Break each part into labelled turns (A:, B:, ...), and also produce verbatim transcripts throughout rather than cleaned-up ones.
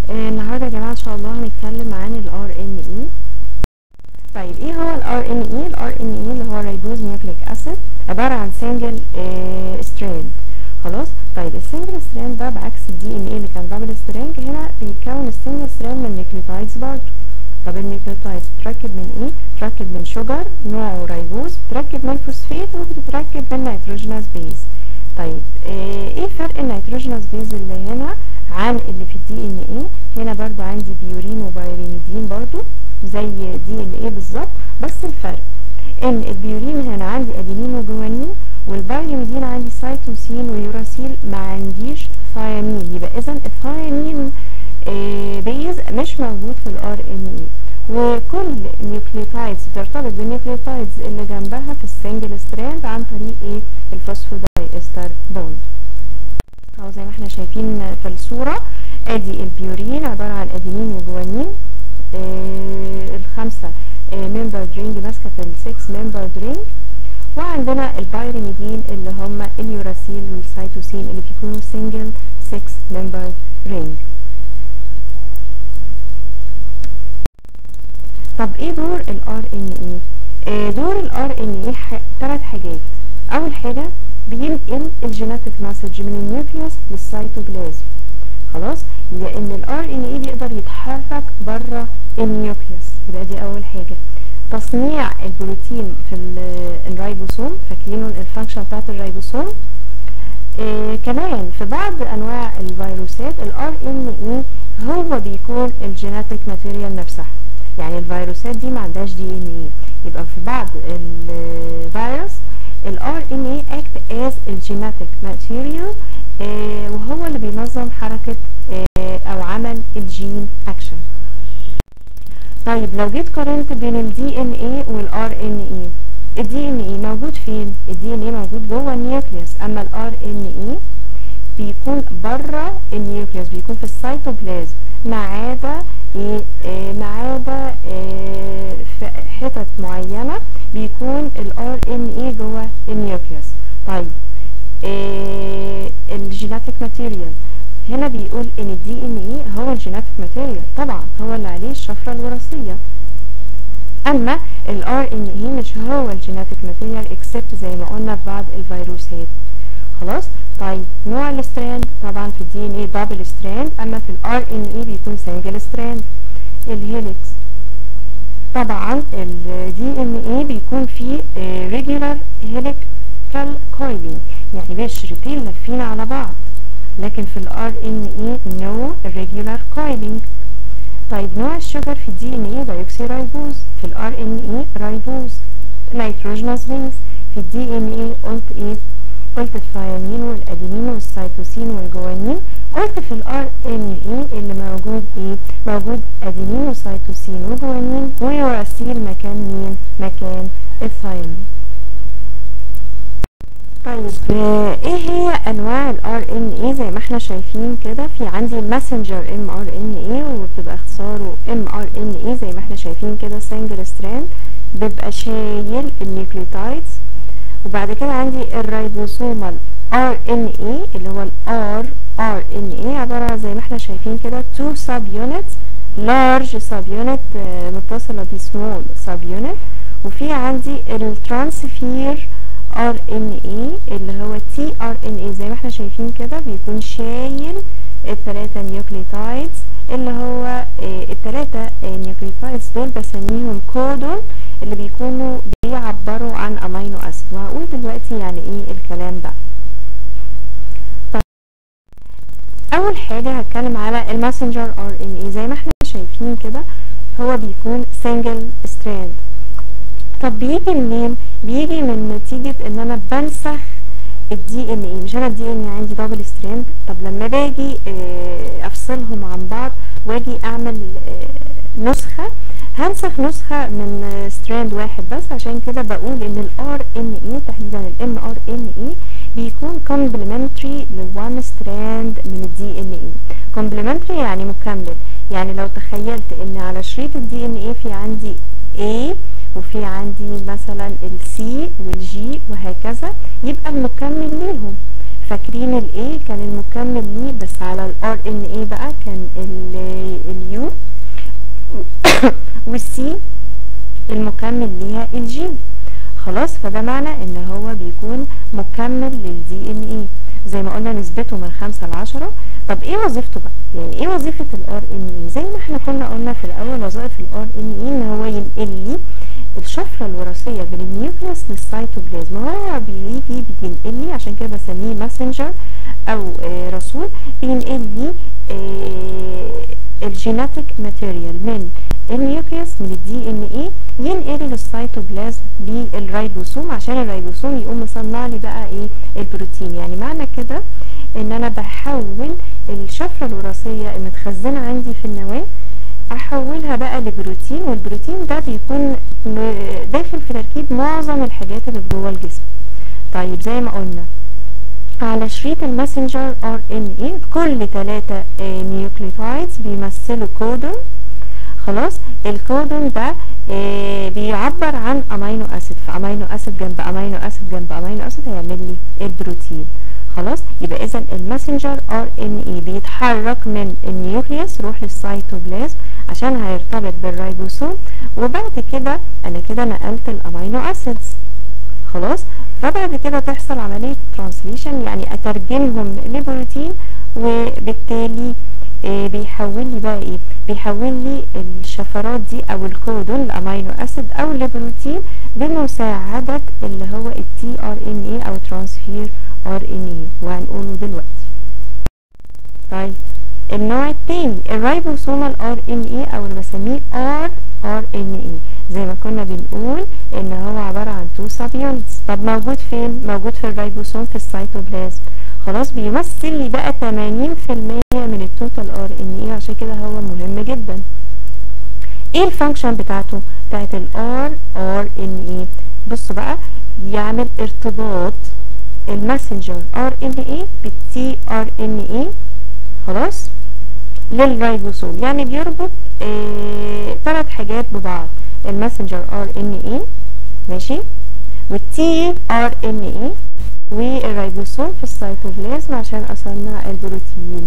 A: آه النهارده يا جماعه ان شاء الله هنتكلم عن ال آر إن إيه. طيب ايه هو ال آر إن إيه؟ ال آر إن إيه اللي هو ريبوز نيوكليك اسيد، عباره عن سنجل آه ستراند. خلاص. طيب السنجل ستراند ده بعكس الدي ان ايه اللي كان دبل ستراند، هنا بيتكون السنجل ستراند من نيوكليوتايدز برضه. طب النيوكليوتايدز بتتركب من ايه؟ بتتركب من شوجر نوعه ريبوز، بتتركب من فوسفيت، وبتتركب من نيتروجينوس بيز. طيب آه ايه فرق النيتروجينوس بيز اللي هنا عن اللي في الدي ان ايه؟ هنا برضو عندي بيورين وبايريميدين برضو زي دي ان ايه بالظبط، بس الفرق ان البيورين هنا عندي ادينين وجوانين، والبايريميدين عندي سيتوسين ويوراسيل، ما عنديش ثيامين. يبقى اذا الثيامين آه بيز مش موجود في الار ان اي. وكل نيوكليوتايدز بترتبط بالنيوكليوتايدز اللي جنبها في السنجل ستراند عن طريق ايه؟ الفوسفوداي استر بوند. اهو زي ما احنا شايفين في الصوره، ادي البيورين عباره عن ادينين وجوانين، آه الخمسه آه ممبر رينج ماسكه في السكس ممبر رينج، وعندنا البايريميدين اللي هم اليوراسيل والسيتوسين اللي بيكونوا سنجل سكس ممبر رينج. طب ايه دور ال آر إن إيه؟ آه دور ال آر إن إيه ثلاث حاجات. اول حاجه بينقل الجيناتيك مسج من النيوكليوس للسيتوبلازم. خلاص، لان ال آر إن إيه بيقدر يتحرك بره النيوكليوس، يبقى دي اول حاجه. تصنيع البروتين في الريبوسوم، فاكرين الفانكشن بتاعت الريبوسوم. آه كمان في بعض انواع الفيروسات ال آر إن إيه هو بيكون الجيناتيك ماتيريال نفسها، يعني الفيروسات دي ما عندهاش دي ان ايه، يبقى في بعض الفيروس ال آر إن إيه act as الجيناتيك ماتيريال، آه وهو اللي بينظم حركة آه او عمل الجين اكشن. طيب لو جيت قارنت بين ال دي إن إيه وال آر إن إيه، ال دي إن إيه موجود فين؟ ال دي إن إيه موجود جوه النيوكليوس، اما ال آر إن إيه بيكون بره النيوكليوس، بيكون في السيتوبلازم، ما عدا ايه آه ما عدا آه في حتت معينه بيكون ال آر إن إيه جوه النيوكليوس. طيب آه الجيناتيك ماتيريال، هنا بيقول ان الدي ان ايه هو الجيناتيك ماتيريال، طبعا هو اللي عليه الشفره الوراثيه، اما ال آر إن إيه مش هو الجيناتيك ماتيريال اكسبت زي ما قلنا في بعض الفيروسات. خلاص. طيب نوع الستراند، طبعا في الدي ان ايه دبل ستراند، اما في الار ان ايه بيكون سنجل ستراند. الهيليكس، طبعا الدي ان ايه بيكون فيه ريجولار هيليكال كويلينج، يعني بشرتين لافين على بعض، لكن في الار ان ايه نو ريجولار كويلينج. طيب نوع الشجر في الدي ان ايه دايوكسي رايبوز، في الار ان ايه رايبوز. نيتروجينوس بيز، في الدي ان ايه قلت ايه؟ قلت الثيامين والادينين والسيتوسين والجوانين. قلت في الار ان ايه اللي موجود ايه؟ موجود ادينين وسيتوسين وجوانين ويوراسيل مكان مين؟ مكان الثيامين. طيب آه ايه هي انواع الار ان ايه؟ زي ما احنا شايفين كده، في عندي ماسنجر ام ار ان ايه وبتبقى اختصاره ام ار ان ايه زي ما احنا شايفين كده، سنجل ستراند بيبقى شايل النيوكليوتايدز. وبعد كده عندي الريبوسومال آر إن إيه اللي هو ال آر آر إن إيه، عبارة زي ما احنا شايفين كده two sub units، large sub unit متصلة ب small sub unit. وفي عندي الترانسفير آر إن إيه اللي هو تي آر إن إيه زي ما احنا شايفين كده، بيكون شايل التلاتة نيوكليوتايدز اللي هو التلاتة نيوكليوتايدز دول بسميهم كودون، اللي بيكونوا بيعبروا عن امينو اسيد، وهقول دلوقتي يعني ايه الكلام ده. طيب اول حاجه هتكلم على الماسنجر ار ان اي، زي ما احنا شايفين كده هو بيكون سنجل ستراند. طب بيجي منين؟ بيجي من نتيجه ان انا بنسخ الدي ان اي، مش انا الدي ان اي عندي دبل ستراند. طب لما باجي افصلهم عن بعض واجي اعمل نسخه، هنسخ نسخة من ستراند واحد بس، عشان كده بقول ان الار ان اي تحديدا الام ار ان اي بيكون كومبلمنتري لوان ستراند من الدي ان اي. كومبلمنتري يعني مكمل، يعني لو تخيلت ان على شريط الدي ان اي في عندي A وفي عندي مثلا السي والجي وهكذا، يبقى المكمل ليهم. فاكرين الاي كان المكمل ليه، بس على الار ان اي بقى كان والسي المكمل ليها الجي. خلاص، فده معنى ان هو بيكون مكمل للدي ان ايه زي ما قلنا نسبته من خمسة لعشرة. طب ايه وظيفته بقى؟ يعني ايه وظيفة الار ان ايه؟ زي ما احنا كنا قلنا في الاول وظائف الار ان ايه ان هو ينقل لي الشفرة الوراثية من النيوكليوس للسيتوبلازم. هو بيجي بينقل لي، عشان كده بسميه ماسنجر او آه رسول، بينقل لي آه الجيناتيك ماتيريال من النيوكليوس من الدي ان ايه ينقل للسيتوبلازم للريبوسوم، عشان الريبوسوم يقوم مصنع لي بقى ايه؟ البروتين. يعني معنى كده ان انا بحول الشفرة الوراثية المتخزنة عندي في النواة احولها بقى لبروتين، والبروتين ده بيكون داخل في تركيب معظم الحاجات اللي جوه الجسم. طيب زي ما قلنا على شريط الماسنجر ار ان ايه كل ثلاثة نيوكليوتايدز بيمثلوا كودون. خلاص، الكودون ده آه بيعبر عن امينو اسيد، فامينو اسيد جنب امينو اسيد جنب امينو اسيد هيعمل لي البروتين. خلاص، يبقى اذا الماسنجر ار ان اي بيتحرك من النيوكليوس يروح للسيتوبلازم عشان هيرتبط بالريبوسوم، وبعد كده انا كده نقلت الامينو اسيدز. خلاص، فبعد كده تحصل عمليه ترانسليشن، يعني اترجمهم لبروتين، وبالتالي إيه بيحول لي بقى ايه؟ بيحول لي الشفرات دي او الكودون لامينو اسيد او لبروتين بمساعده اللي هو التي ار ان اي او ترانسفير ار ان اي، وهنقوله دلوقتي. طيب النوع الثاني الريبوسومال ار ان اي او اللي بسميه ار ار ان اي، زي ما كنا بنقول ان هو عباره عن تو سب يونتس. طب موجود فين؟ موجود في الريبوسوم في السيتوبلازم. خلاص، بيمثل لي بقى ثمانين في المية من التوتال ار ان اي، عشان كده هو مهم جدا. ايه الفانكشن بتاعته؟ بتاعت الار ار ان اي. بصوا بقى، يعمل ارتباط الماسنجر ار ان اي بالتي ار ان اي، خلاص، للريبوسوم. يعني بيربط ثلاث اه حاجات ببعض، الماسنجر ار ان اي ماشي، والتي ار ان اي، والريبوسوم في السيتوبلازم عشان اصنع البروتين.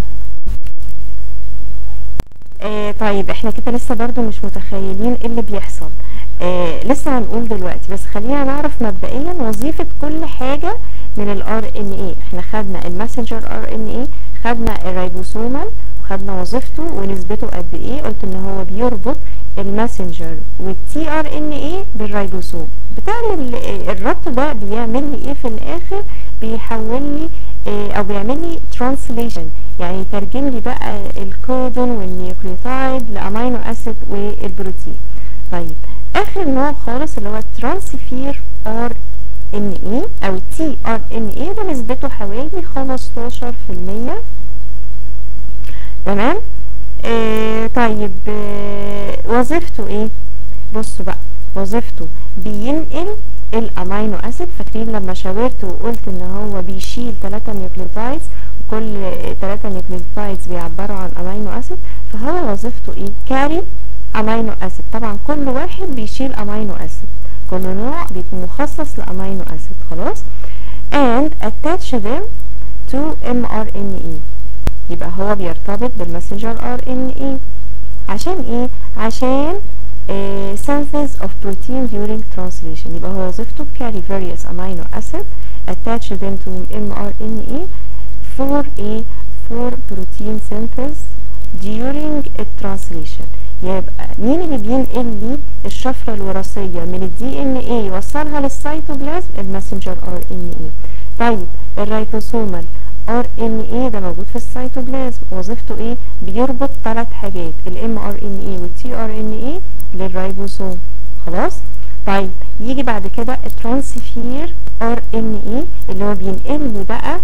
A: آه طيب احنا كده لسه برضو مش متخيلين ايه اللي بيحصل، آه لسه هنقول دلوقتي، بس خلينا نعرف مبدئيا وظيفة كل حاجة من الار ان اي. احنا خدنا الماسنجر ار ان اي، خدنا الريبوسومال، وخدنا وظيفته ونسبته قد ايه. قلت ان هو بيربط الماسنجر والتي ار ان اي بالريبوسوم. بتعمل الربط ده بيعمل لي ايه في الاخر؟ بيحول لي اه او بيعمل لي ترانسليشن، يعني يترجم لي بقى الكودون والنيوكليوتايد لامينو اسيد والبروتين. طيب اخر نوع خالص اللي هو الترانسفير ار ان اي او تي ار ان اي، ده نسبته حوالي خمستاشر في المية. تمام. آه طيب آه وظيفته ايه؟ بصوا بقى، وظيفته بينقل الامينو اسيد. فاكرين لما شاورت وقلت ان هو بيشيل ثلاثة نيوكليوتايدز، وكل ثلاثة نيوكليوتايدز بيعبروا عن امينو اسيد، فهو وظيفته ايه؟ كاري امينو اسيد. طبعا كل واحد بيشيل امينو اسيد، كل نوع بيكون مخصص لامينو اسيد. خلاص، and attach them to ام ار ان اي. يبقى هو بيرتبط بالماسنجر ار ان اي عشان ايه؟ عشان uh, synthesis of protein during translation. يبقى هو وظيفته carry various amino acid attach them to ام ار ان اي for a for protein synthesis during translation. يبقى مين اللي بينقل لي الشفرة الوراثية من الدي ان اي يوصلها للسيتوبلازم؟ الماسنجر ار ان اي. طيب الريبوسومال ار ان اي ده موجود في السيتوبلازم، وظيفته ايه؟ بيربط ثلاث حاجات، الام ار ان اي والتي ار ان اي للريبوسوم. خلاص. طيب يجي بعد كده الترانسفير ار ان اي اللي هو بينقل لي بقى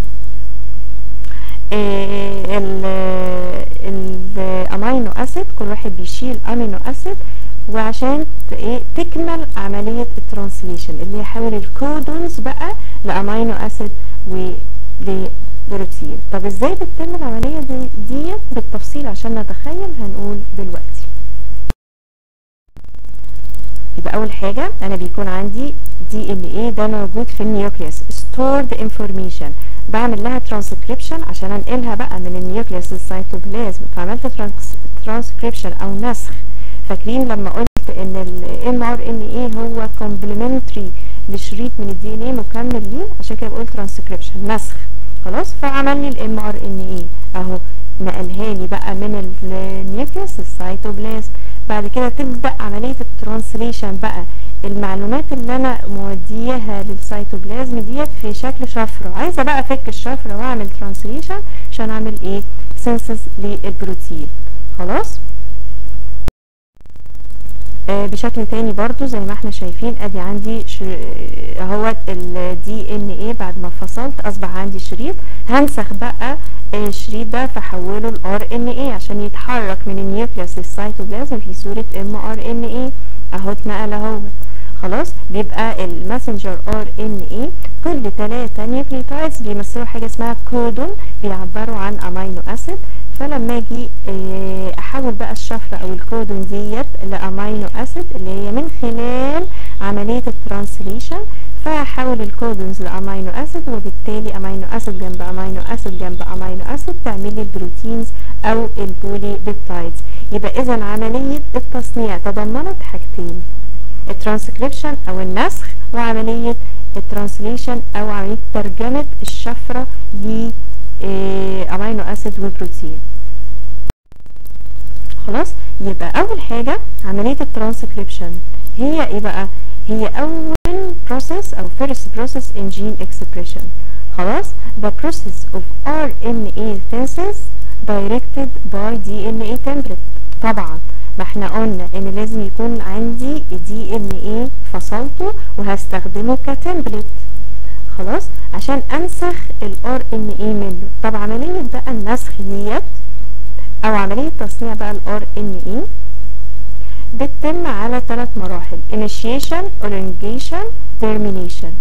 A: الامينو اسيد، كل واحد بيشيل امينو اسيد، وعشان ايه؟ تكمل عمليه الترانسليشن اللي يحول الكودونز بقى لامينو اسيد ولبروتين. طب ازاي بتتم العمليه دي, دي بالتفصيل عشان نتخيل؟ هنقول دلوقتي. يبقى اول حاجه انا بيكون عندي دي ان ايه ده موجود في النيوكليوس stored information. بعمل لها ترانسكريبشن عشان انقلها بقى من النيوكليوس للسيتوبلازم، فعملت ترانسكريبشن او نسخ. فاكرين لما قلت ان الام ار ان اي هو كومبلمنتري لشريط من الدي ان اي مكمل ليه، عشان كده بقول ترانسكريبشن نسخ. خلاص، فعمل لي الام ار ان اي اهو، نقلها لي بقى من النيوكليوس للسيتوبلازم. بعد كده تبدا عمليه الترانسليشن بقى، المعلومات اللي انا مودياها للسيتوبلازم ديت في شكل شفره، عايزه بقى افك الشفره واعمل ترانسليشن عشان اعمل ايه؟ سينثيز للبروتين. خلاص. آه بشكل تاني برضو زي ما احنا شايفين، ادي عندي اهوت الدي ان ايه بعد ما فصلت اصبح عندي شريط، هنسخ بقى الشريط ده فحوله الار ان ايه عشان يتحرك من النيوكليوس للسيتوبلازم في صوره ام ار ان ايه اهو، اتنقل اهو. خلاص، بيبقى الماسنجر ار ان ايه كل ثلاثة نيوكليوتايدز بيمثلوا حاجه اسمها كودون، بيعبروا عن امينو اسيد. فلما اجي احول بقى الشفره او الكودون ديت لامينو اسيد اللي هي من خلال عمليه الترانسليشن، فاحول الكودونز لامينو اسيد، وبالتالي امينو اسيد جنب امينو اسيد جنب امينو اسيد تعمل لي البروتينز او البولي بيبتايدز. يبقى اذا عمليه التصنيع تضمنت حاجتين، الترانسكريبشن او النسخ، وعمليه الترانسليشن او عمليه ترجمه الشفره ل امينو اسيد وبروتين. خلاص، يبقى اول حاجه عمليه الترانسكريبشن هي ايه بقى؟ هي اول process او first process in gene expression. خلاص، the process of ار ان اي synthesis directed by دي ان اي template. طبعا ما احنا قلنا ان لازم يكون عندي دي ان اي فصلته وهستخدمه كتمبلت. خلاص، عشان انسخ الار ان اي منه. طب عمليه بقى النسخ ديت او عمليه تصنيع بقى الار ان اي بتتم على ثلاث مراحل: initiation, elongation, termination.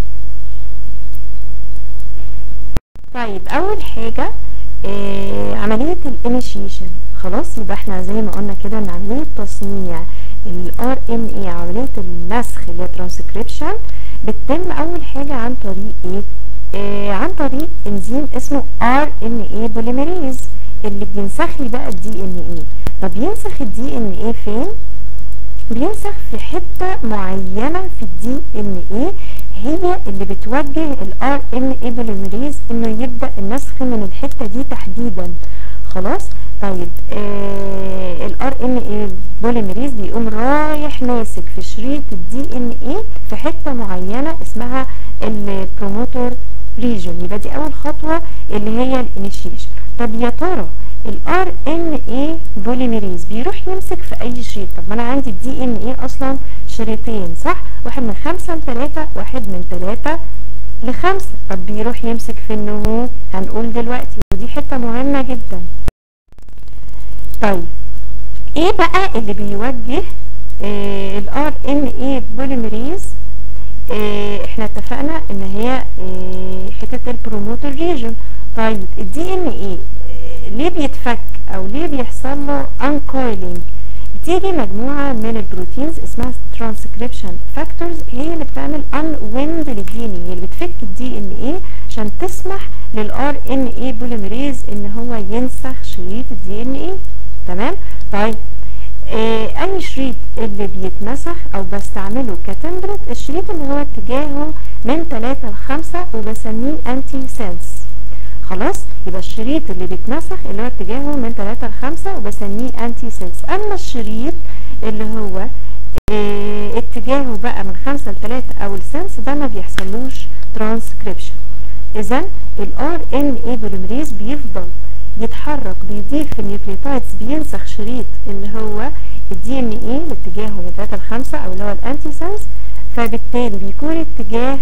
A: طيب اول حاجه آه عمليه الانيشيشن. خلاص، يبقى احنا زي ما قلنا كده ان عمليه تصنيع الار ان اي، عمليه النسخ اللي هي ترانسكريبشن، بتتم اول حاجه عن طريق ايه؟ آه عن طريق انزيم اسمه ار ان اي بوليميريز اللي بينسخ لي بقى الدي ان اي. طب ينسخ الدي ان اي فين؟ بينسخ في حته معينه في الدي ان اي، هي اللي بتوجه الار ان اي بوليميريز انه يبدا النسخ من الحته دي تحديدا. خلاص، طيب آه الار ان اي بوليميريز بيقوم رايح ماسك في شريط الدي ان اي في حته معينه اسمها البروموتور ريجون. يبقى دي اول خطوه اللي هي الانيشيشن. طب يا ترى الار ان اي بوليميريز بيروح يمسك في اي شريط؟ طب ما انا عندي الدي ان اي اصلا شريطين، صح؟ واحد من خمسة لتلاتة، واحد من تلاتة لخمسة. طب بيروح يمسك في النمو؟ هنقول دلوقتي، ودي حته مهمه جدا. طيب ايه بقى اللي بيوجه آه الار ان اي بوليميريز؟ آه احنا اتفقنا ان هي آه حته البروموتور ريجن. طيب الدي ان اي آه ليه بيتفك او ليه بيحصل له انكويلينج؟ بتيجي مجموعه من البروتينز اسمها ترانسكريبشن فاكتورز، هي اللي بتعمل ان ويند للدي ان اي، اللي بتفك الدي ان اي عشان تسمح للار ان اي بوليميريز ان هو ينسخ شريط الدي ان اي. تمام؟ طيب آه اي شريط اللي بيتنسخ او بستعمله كتمبلت، الشريط اللي هو اتجاهه من تلاتة لخمسة وبسميه انتي سنس. خلاص، يبقى الشريط اللي بيتنسخ اللي هو اتجاهه من تلاتة لخمسة وبسميه انتي سنس. اما الشريط اللي هو اه اتجاهه بقى من خمسة لتلاتة او السنس ده ما بيحصلوش ترانسكريبشن. اذا الار ان اي بوليميريز بيفضل يتحرك، بيضيف في النيوكليوتايدز، بينسخ شريط اللي هو الدي ان اي اللي اتجاهه من تلاتة لخمسة او اللي هو الانتي سنس، فبالتالي بيكون اتجاه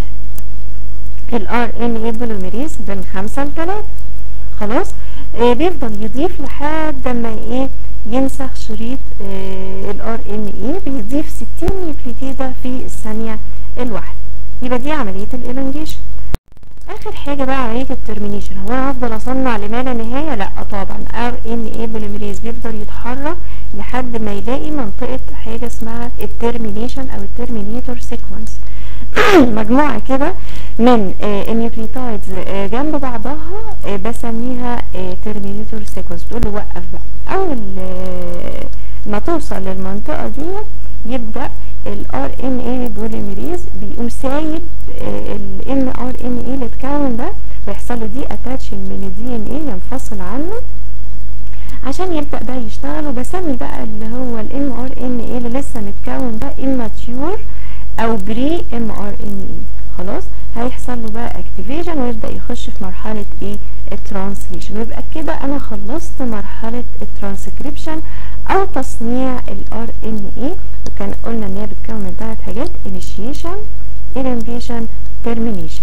A: الار ان اي بوليميريز من خمسة لتلاتة. خلاص، آه بيفضل يضيف لحد ما ايه ينسخ شريط آه الار ان اي، بيضيف ستين نيوكليوتيدة في الثانية الواحدة. يبقى دي عملية الالونجيشن. اخر اخر حاجه بقى عمليه الترمينيشن. هو انا هفضل اصنع لما لا نهايه؟ لا طبعا. ار ان اي بوليميريز بيفضل يتحرك لحد ما يلاقي منطقه حاجه اسمها الترمينيشن او الترمينيتور سيكونس. مجموعه كده من النيوكليوتايدز جنب بعضها بسميها ترمينيتور سيكونس. بتقول له وقف بقى. اول ما توصل للمنطقه دي يبدا الار ان اي بوليميريز بيقوم سايب الام ار ان اي اللي اتكون ده ويحصل له دي اتاتشنج من الدي ان اي ينفصل عنه عشان يبدا بقى يشتغل. وبسمي بقى اللي هو الام ار ان اي اللي لسه متكون ده immature او بري ام ار ان اي. خلاص هيحصل له بقى اكتيفيشن ويبدا يخش في مرحله ايه؟ الترانسليشن. ويبقى كده انا خلصت مرحله الترانسكريبشن او تصنيع الار ان اي. وكان قلنا ان هي بتكون من ثلاث حاجات: initiation elongation termination.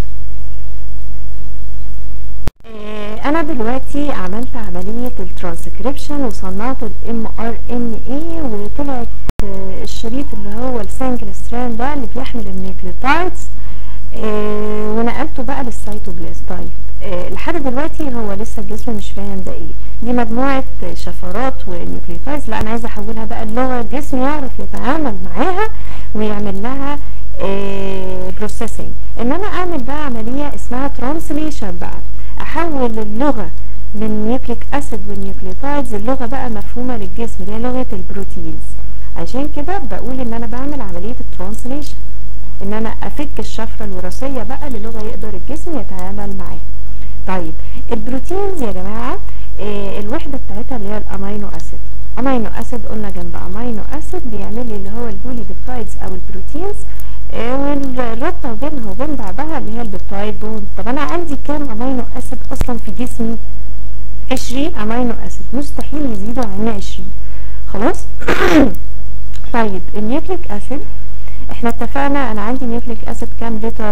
A: آه انا دلوقتي عملت عمليه الترانسكريبشن وصنعت الام ار ان اي وطلعت آه الشريط اللي هو السنجل ستراند ده اللي بيحمل النيوكليوتايدز آه ونقلته بقى للسيتوبلازم. طيب آه لحد دلوقتي هو لسه الجسم مش فاهم ده ايه، دي مجموعه شفرات ونيوكليوتايدز. لا انا عايزه احولها بقى اللغه الجسم يعرف يتعامل معاها ويعمل لها آه بروسيسنج. ان انا اعمل بقى عمليه اسمها ترانسليشن بقى، احول اللغه من نيوكليك اسيد والنيوكليوتايدز اللغه بقى مفهومه للجسم اللي هي لغه البروتينز. عشان كده بقول ان انا بعمل عمليه الترانسليشن، ان انا افك الشفره الوراثيه بقى للغه يقدر الجسم يتعامل معاها. طيب البروتينز يا جماعه آه الوحده بتاعتها اللي هي الامينو اسيد. امينو اسيد قلنا جنب امينو اسيد بيعمل لي اللي هو البولي بيبتايدز او البروتينز آه والرابطه بينها وبين بعضها اللي هي البيبتايد بوند. طب انا عندي كام امينو اسيد اصلا في جسمي؟ عشرين امينو اسيد، مستحيل يزيدوا عن عشرين. خلاص. طيب النيوكليك اسيد احنا اتفقنا انا عندي نيوكليك اسيد كام لتر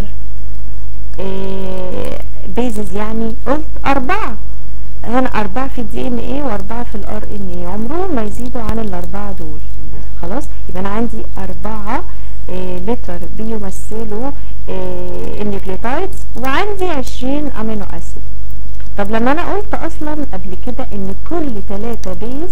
A: آه بيزز؟ يعني قلت اربعة. هنا اربعة في الدي ان ايه واربعة في الار ان ايه، عمرهم ما يزيدوا عن الاربعة دول. خلاص يبقى انا عندي اربعة آه لتر بيمثلوا آه النيوكليوتايدز وعندي عشرين امينو اسيد. طب لما انا قلت اصلا قبل كده ان كل تلاتة بيز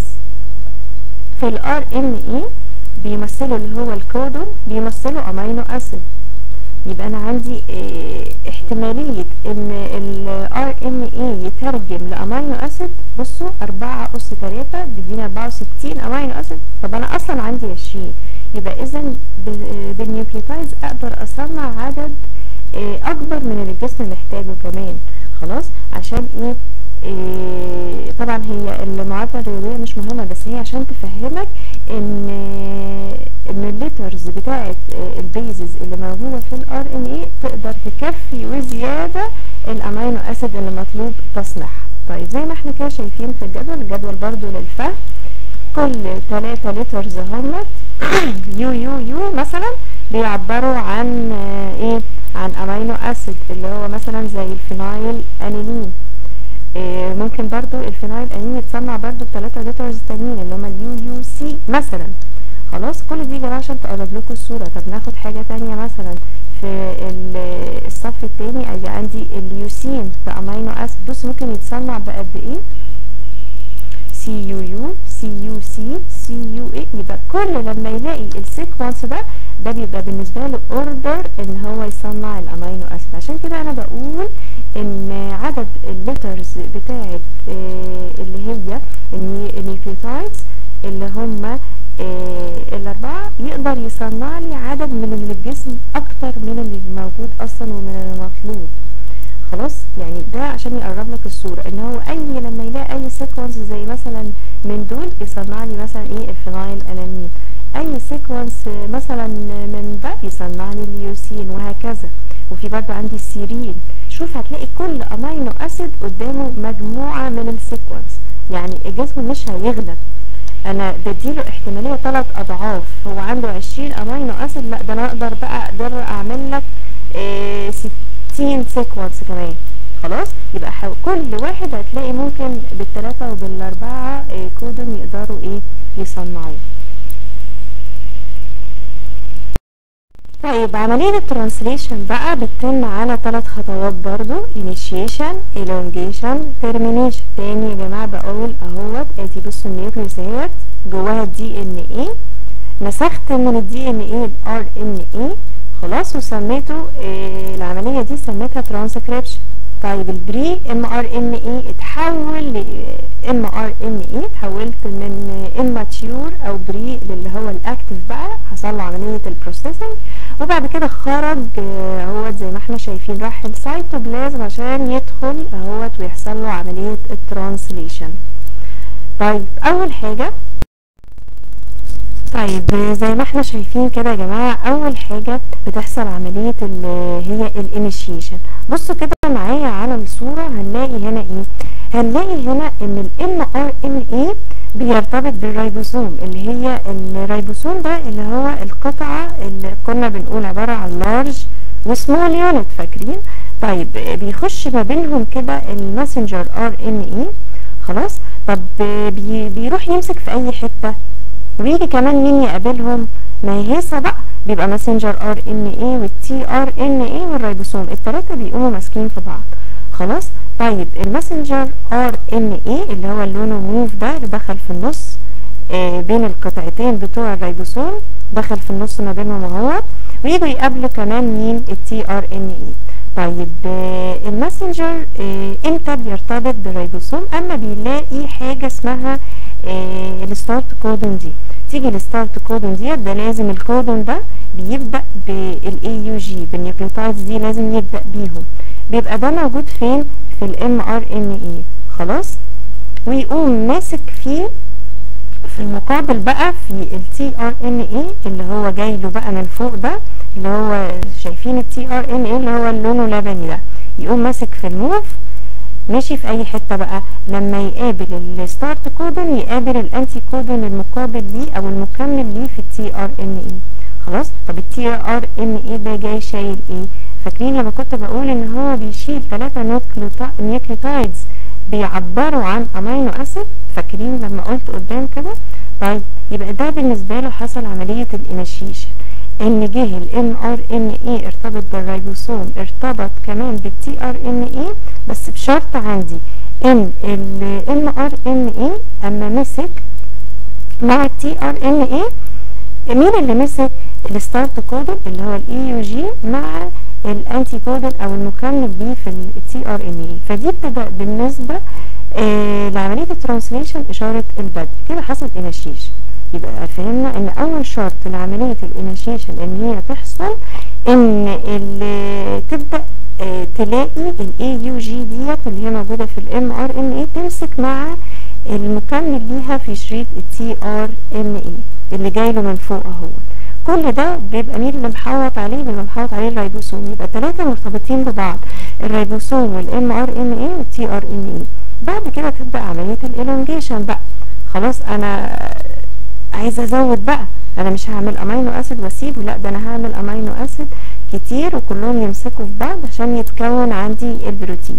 A: في الار ان ايه بيمثلوا اللي هو الكودون بيمثلوا امينو اسيد، يبقى انا عندي اه احتماليه ان الار ان اي يترجم لامينو اسيد. بصوا اربعة اس تلاتة بيدينا اربعة وستين امينو اسيد. طب انا اصلا عندي عشرين، يبقى اذا بالنيوكليوتايدز اقدر اصنع عدد اه اكبر من اللي الجسم محتاجه كمان. خلاص عشان ايه؟ إيه طبعا هي المعادله الرياضيه مش مهمه، بس هي عشان تفهمك ان ان الليترز بتاعه البيزز اللي موجوده في الار ان اي تقدر تكفي وزياده الامينو اسيد اللي مطلوب تصنيعها. طيب زي ما احنا كده شايفين في الجدول، الجدول برضو للفهم، كل تلاتة لترز همت يو يو يو مثلا بيعبروا عن ايه؟ عن امينو اسيد اللي هو مثلا زي الفينايل انيلين. إيه ممكن برضو الفينايل انين يتصنع برضو بتلاتة لترز تانيين اللي هما اليو يو سي مثلا. خلاص كل دي يا جماعه عشان تقرب لكم الصوره. طب ناخد حاجه تانيه مثلا في الصف التاني، ادي عندي اليوسين بامينو اسيد. بص ممكن يتصنع بقد ايه؟ سي يو يو سي يو سي سي يو اي. يبقى كل لما يلاقي السيكونس ده ده بيبقى بالنسبه له اوردر ان هو يصنع الامينو اسيد. عشان كده انا بقول ان عدد الليترز بتاعت آه اللي هي النيوكليوتايدز اللي هم آه الاربعه يقدر يصنع لي عدد من اللي الجسم اكتر من اللي موجود اصلا ومن المطلوب. خلاص يعني ده عشان يقرب لك الصوره ان هو اي لما يلاقي اي سيكونس زي مثلا من دول يصنع لي مثلا ايه؟ الفينايل انانين. اي سيكونس مثلا من ده يصنع لي اليوسين وهكذا. وفي برضه عندي السيرين. شوف هتلاقي كل امينو اسيد قدامه مجموعه من السيكونس، يعني الجسم مش هيغلب. انا بديله احتماليه ثلاث اضعاف. هو عنده عشرين امينو اسيد، لا ده انا اقدر بقى اقدر اعمل لك إيه ستين سيكونس كمان. خلاص يبقى كل واحد هتلاقي ممكن بالثلاثه وبالاربعه إيه كودون يقدروا ايه؟ يصنعوه. طيب عملية الترانسليشن بقى بتتم على ثلاث خطوات برضو: initiation elongation termination. تاني يا جماعة بقول اهوت، ادي بصوا النيوكليوس اهيت جواها الدي ان ايه، نسخت من الدي ان ايه الار ان ايه خلاص، وسميته إيه العملية دي سميتها ترانسكريبشن. طيب البري ام ار ان ايه اتحول ل ام ار ان ايه، اتحولت من اماتيور او بري اللي هو الاكتف بقى، حصل له عمليه البروسيسنج، وبعد كده خرج اهوت زي ما احنا شايفين، راح السيتوبلازم عشان يدخل اهوت ويحصل له عمليه الترانسليشن. طيب اول حاجه، طيب زي ما احنا شايفين كده يا جماعه، اول حاجه بتحصل عمليه اللي هي الانيشيشن. بصوا كده معايا على الصوره، هنلاقي هنا ايه؟ هنلاقي هنا ان الام ار ان ايه بيرتبط بالريبوسوم، اللي هي الريبوسوم ده اللي هو القطعه اللي كنا بنقول عباره عن لارج وسمول يونت، فاكرين؟ طيب بيخش ما بينهم كده الماسنجر ار ان ايه خلاص. طب بي بيروح يمسك في اي حته، ويجي كمان مين يقابلهم؟ ما هي هيصة بقى، بيبقى ماسنجر ار ان ايه والتي ار ان ايه والريبوسوم، التلاتة بيقوموا ماسكين في بعض خلاص. طيب الماسنجر ار ان ايه اللي هو اللونه موف ده اللي دخل في النص آه بين القطعتين بتوع الريبوسوم، دخل في النص ما بينهم اهوت، ويجوا يقابلوا كمان مين؟ التي ار ان ايه. طيب آه الماسنجر آه امتى بيرتبط بالريبوسوم؟ اما بيلاقي حاجه اسمها آه الستارت كودون دي، تيجي الستارت كودون ديت، ده لازم الكودون ده بيبدا بالاي يو جي، بالنيوكليوتايدز دي لازم يبدا بيهم، بيبقى ده موجود فين؟ في الام ار ان اي خلاص، ويقوم ماسك فيه في المقابل بقى في التي ار ان اي اللي هو جاي له بقى من فوق ده، اللي هو شايفين التي ار ان اي اللي هو لونه لبني ده، يقوم ماسك في الموف ماشي في اي حته بقى. لما يقابل الستارت كودون يقابل الانتي كودون المقابل ليه او المكمل ليه في التي ار ان اي خلاص. طب التي ار ان اي ده جاي شايل ايه؟ فاكرين لما كنت بقول ان هو بيشيل ثلاثه نيوكليوتايدز بيعبروا عن امينو اسيد؟ فاكرين لما قلت قدام كده؟ طيب يبقى ده بالنسبه له حصل عمليه الانيشيشن، ان جه الام ار ان اي ارتبط بالريبوسوم، ارتبط كمان بالتي ار ان اي، بس بشرط عندي ان الام ار ان اي اما مسك مع التي ار ان اي، مين اللي مسك؟ الستارت كودون اللي هو الاي يو جي مع الانتي كودون او المكمل ليه في التي ار ان اي. فدي بتبقى بالنسبه آه لعمليه الترانسليشن اشاره البدء، كده حصل انيشيشن. يبقى فهمنا ان اول شرط لعمليه الانيشيشن ان هي تحصل ان اللي تبدا آه تلاقي الاي يو جي ديت اللي هي موجوده في الام ار ان اي تمسك مع المكمل ليها في شريط التي ار ان اي اللي جاي له من فوق اهو. كل ده بيبقى مين اللي محوط عليه؟ بيبقى محوط عليه الريبوسوم. يبقى ثلاثه مرتبطين ببعض، الريبوسوم والام ار ان اي والتي ار ان اي. بعد كده تبدا عمليه الالونجيشن بقى، خلاص انا عايزه ازود بقى، انا مش هعمل امينو اسيد واسيبه، لا ده انا هعمل امينو اسيد كتير وكلهم يمسكوا في بعض عشان يتكون عندي البروتين.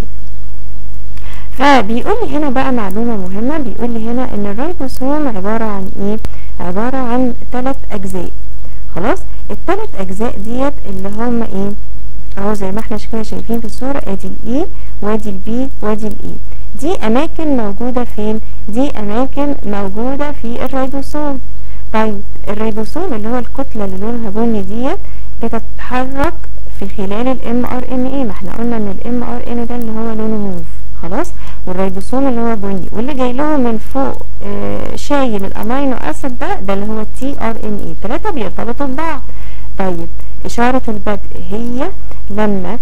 A: فبيقول لي هنا بقى معلومه مهمه، بيقول لي هنا ان الريبوسوم عباره عن ايه؟ عباره عن ثلاث اجزاء خلاص. الثلاث اجزاء ديت اللي هم ايه؟ اهو زي ما احنا كده شايفين في الصوره، ادي الاي وادي البي وادي الاي. دي اماكن موجوده فين؟ دي اماكن موجوده في الريبوسوم. طيب الريبوسوم اللي هو الكتله اللي لونها بني ديت بتتحرك في خلال الام ار ان اي، ما احنا قلنا ان الام ار ان ده اللي هو لونه موف خلاص، والريبوسوم اللي هو بني، واللي جاي له من فوق آه شايل الامينو اسيد ده ده اللي هو التي ار ان اي. ثلاثه بيرتبطوا ببعض. طيب اشاره البدء هي لما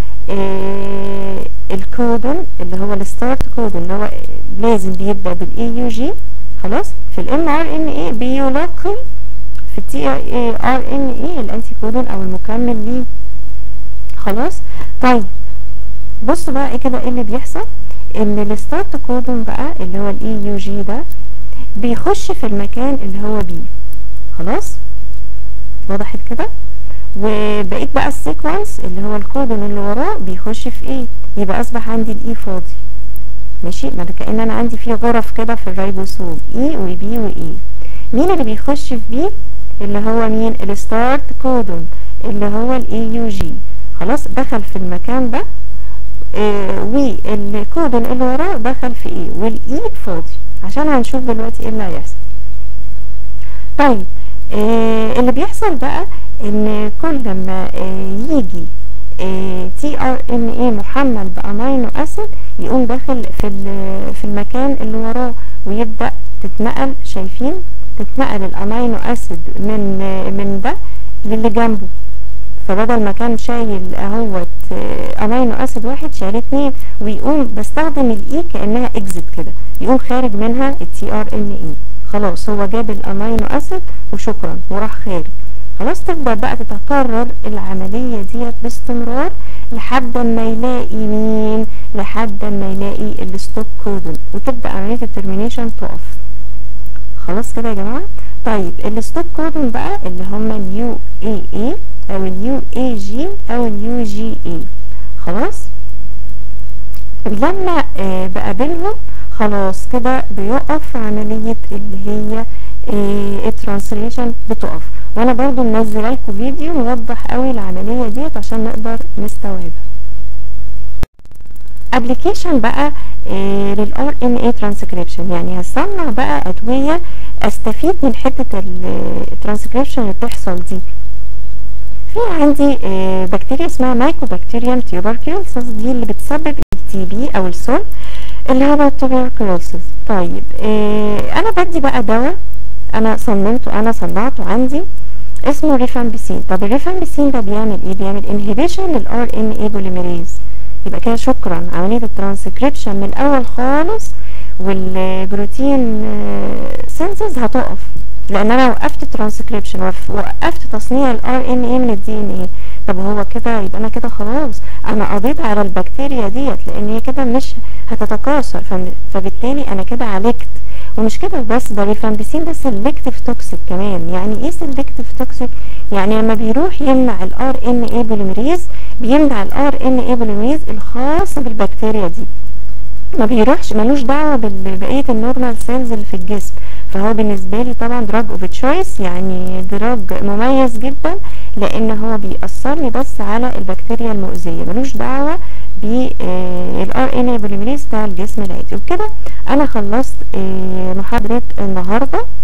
A: آه الكودون اللي هو الستارت كودون اللي هو لازم بيبدا بالاي يو جي خلاص، في الام ار ان اي بيلاقي في التي ار ان اي الانتي كودون او المكمل ليه خلاص. طيب بصوا بقى ايه كده ايه اللي بيحصل، ان الستارت كودون بقى اللي هو الاي يو جي ده بيخش في المكان اللي هو بي خلاص، وضحت كده؟ وبقيت بقى السيكونس اللي هو الكودون اللي وراه بيخش في ايه؟ يبقى اصبح عندي الاي فاضي ماشي، ما ده كأن انا عندي فيه غرف كده في الريبوسوم اي وبي واي. مين اللي بيخش في بي؟ اللي هو مين؟ الستارت كودون اللي هو الاي يو جي. خلاص دخل في المكان ده، آه والكودون اللي وراه دخل في ايه، والاي فاضي، عشان هنشوف دلوقتي ايه اللي هيحصل. طيب آه اللي بيحصل بقى ان كل ما آه يجي تي ار ان اي محمل بامينو اسيد يقوم داخل في في المكان اللي وراه، ويبدا تتنقل، شايفين تتنقل الامينو اسيد من من ده للي جنبه. فبدل ما كان شايل اهوت امينو اسيد واحد شايل اتنين، ويقوم بستخدم الاي كانها اكزيت كده، يقوم خارج منها التي ار ان اي. خلاص هو جاب الامينو اسيد وشكرا وراح خارج. خلاص تبدأ بقى تتكرر العملية ديت باستمرار لحد ما يلاقي مين، لحد ما يلاقي الستوب كودون، وتبدأ عملية الترمينيشن تقف. خلاص كده يا جماعة. طيب الستوب كودون بقى اللي هما اليو اي اي او اليو اي جي او اليو جي اي. خلاص لما آه بقابلهم خلاص كده بيقف عملية اللي هي آه الترانسليشن بتقف. وانا برضو منزله لكم فيديو موضح قوي العمليه ديت عشان نقدر نستوعبها. ابلكيشن بقى إيه للار ان اي ترانسكريبشن، يعني هصنع بقى ادويه استفيد من حته الترانسكريبشن اللي بتحصل دي. في عندي إيه بكتيريا اسمها مايكوبكتيريوم تيوبركيولوسيس، دي اللي بتسبب التي بي او السل اللي هو التوبركيولوسيس. طيب إيه انا بدي بقى دواء انا صممته، انا صنعته عندي، اسمه ريفامبيسين. طب الريفامبيسين ده بيعمل ايه؟ بيعمل انهبيشن للار ان اي بوليميريز. يبقى كده شكرا عمليه الترانسكريبشن من الاول خالص والبروتين سينسز هتقف، لان انا وقفت ترانسكريبشن، وقفت تصنيع الار ان اي من الدي ان اي. طب هو كده يبقى انا كده خلاص انا قضيت على البكتيريا ديت، لان هي كده مش هتتكاثر، فبالتالي انا كده عالجت. ومش كده بس، ده الريفامبيسين ده سيلكتيف توكسيك كمان. يعني ايه سيلكتيف توكسيك؟ يعني لما بيروح يمنع الار ان اي بوليميريز، بيمنع الار ان اي بوليميريز الخاص بالبكتيريا دي، ما بيروحش ملوش دعوه ببقيه النورمال سيلز اللي في الجسم. فهو بالنسبه لي طبعا دراج اوف تشويس، يعني دراج مميز جدا، لان هو بيأثر لي بس على البكتيريا المؤذيه، ملوش دعوه بالار ان اي بوليميريز بتاع الجسم العادي. وكده انا خلصت محاضره النهارده.